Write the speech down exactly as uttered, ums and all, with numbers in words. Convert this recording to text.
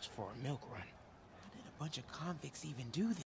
for a milk run. How did a bunch of convicts even do